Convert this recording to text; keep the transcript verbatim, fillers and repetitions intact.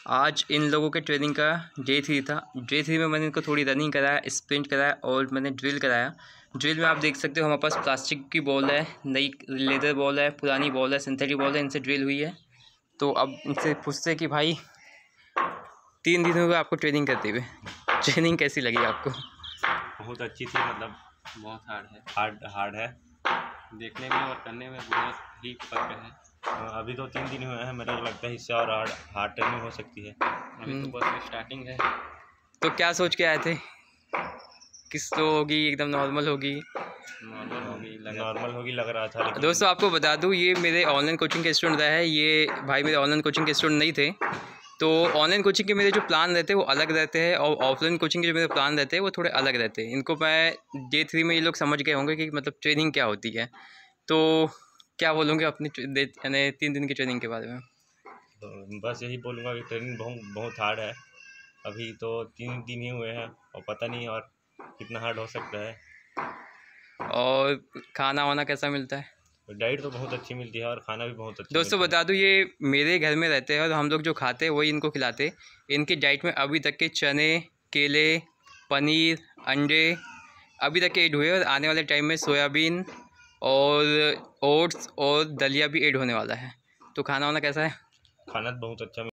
आज इन लोगों के ट्रेनिंग का डे थ्री था। डे थ्री में मैंने इनको थोड़ी रनिंग कराया, स्प्रिंट कराया और मैंने ड्रिल कराया। ड्रिल में आप देख सकते हो हमारे पास प्लास्टिक की बॉल है, नई लेदर बॉल है, पुरानी बॉल है, सिंथेटिक बॉल है, इनसे ड्रिल हुई है। तो अब इनसे पूछते कि भाई तीन दिन हो गए आपको ट्रेनिंग करते हुए, ट्रेनिंग कैसी लगी आपको? बहुत अच्छी थी, मतलब बहुत हार्ड है हार्ड हार्ड है देखने में और करने में बहुत ही फर्क है। अभी तो तीन दिन हुए हैं, मेरे को लगता है इससे और हार्ड हार्ड ट्रेनिंग हो सकती है। अभी तो बस स्टार्टिंग है। तो क्या सोच के आए थे? किस तो होगी, एकदम नॉर्मल होगी? नॉर्मल होगी नॉर्मल होगी लग रहा था, लेकिन दोस्तों आपको बता दूं ये मेरे ऑनलाइन कोचिंग के स्टूडेंट है। ये भाई मेरे ऑनलाइन कोचिंग के स्टूडेंट नहीं थे। तो ऑनलाइन कोचिंग के मेरे जो प्लान रहते हैं वो अलग रहते हैं और ऑफलाइन कोचिंग के जो मेरे प्लान रहते हैं वो थोड़े अलग रहते हैं। इनको मैं डे थ्री में ये लोग समझ गए होंगे कि मतलब ट्रेनिंग क्या होती है। तो क्या बोलूँगे अपनी यानी तीन दिन की ट्रेनिंग के बारे में? तो बस यही बोलूँगा कि ट्रेनिंग बहुत बहुत हार्ड है। अभी तो तीन दिन ही हुए हैं और पता नहीं और कितना हार्ड हो सकता है। और खाना वाना कैसा मिलता है? डाइट तो बहुत अच्छी मिलती है और खाना भी बहुत अच्छा। दोस्तों बता दूं ये मेरे घर में रहते हैं और हम लोग जो खाते हैं वही इनको खिलाते। इनकी डाइट में अभी तक के चने, केले, पनीर, अंडे अभी तक के ऐड हुए और आने वाले टाइम में सोयाबीन और ओट्स और दलिया भी ऐड होने वाला है। तो खाना वाना कैसा है? खाना बहुत अच्छा